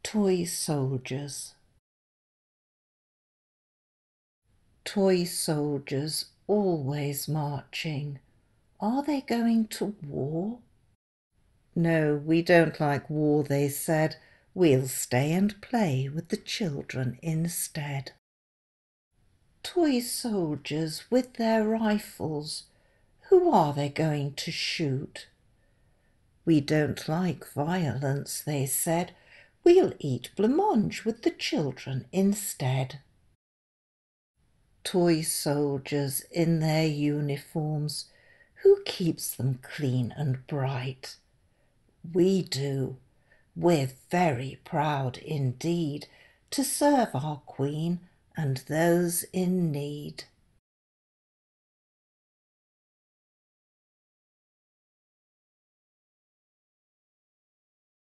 Toy soldiers. Toy soldiers always marching. Are they going to war? No, we don't like war, they said. We'll stay and play with the children instead. Toy soldiers with their rifles. Who are they going to shoot? We don't like violence, they said. We'll eat blancmange with the children instead. Toy soldiers in their uniforms. Who keeps them clean and bright? We do. We're very proud indeed to serve our Queen and those in need.